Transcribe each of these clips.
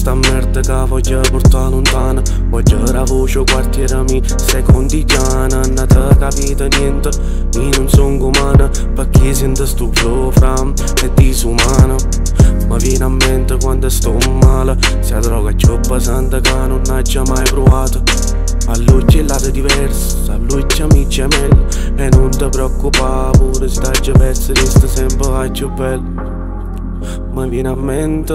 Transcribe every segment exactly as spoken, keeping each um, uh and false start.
sta merda che voglio portare lontana. Voglio la voce quartiere mi secondi chiana. Non ti capito niente, io non sono umana, perché sento sto flow fram è disumana. Ma viene a mente quando sto male, se la droga è più pesante che non hai già mai provato. A lui c'è lato diverso, a lui c'è amici gemelli, e non ti preoccupare pure se stai già perso, resta sempre a più bello. Ma viene a mente,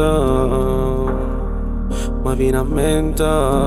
ma viene a mente,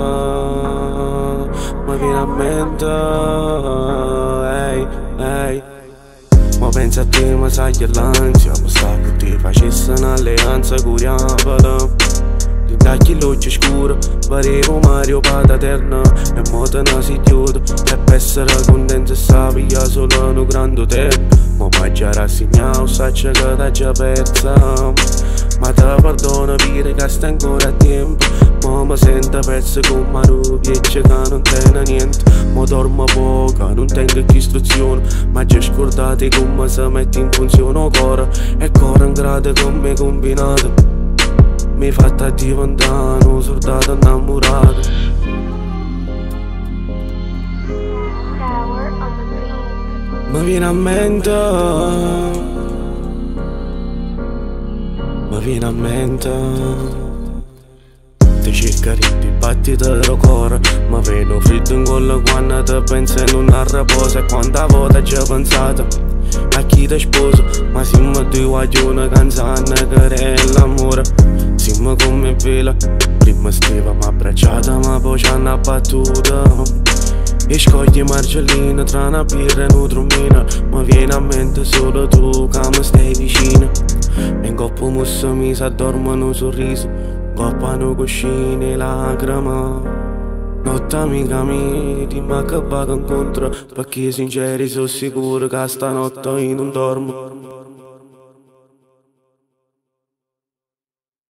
ma viene a mente, ehi, ehi. Ma pensa a te, ma sai che l'ansia, basta che ti facesse un'alleanza curiamola. Ti tagli l'occhio scuro, parevo Mario Pataterna, e mo te ne si chiude, e per essere contento sa piglia solo un grande tempo. Ma poi già rassegnato, saccia che t'ha già persa, ma te perdono dire che sta ancora a tempo. Ma mi sento perso come un piacere che non tiene niente. Ma dormo poco, non tengo che istruzione, ma già scordate come si mette in funzione il cuore. E il cuore in grado come combinato mi fatta diventare un soldato innamorato. Ma viene a mente, ma viene a mente, ti cerca di battiti del cuore, ma vedo freddo in collo quando ti pensi in un'altra cosa. E quanta volta già pensato a chi ti sposo, ma siamo due guaglioni canzone che è l'amore. Siamo come vela, prima stava ma abbracciata, ma poi ci hanno battuta. E scogli margellina tra una birra e un trumino, ma viene a mente solo tu che mi stai vicino. E in coppa musso mi si addormano un sorriso, coppano cuscine e lacrime. Notte amica mia, dimmi che vado incontro, perché sinceri sono sicuro che stanotte io non dormo.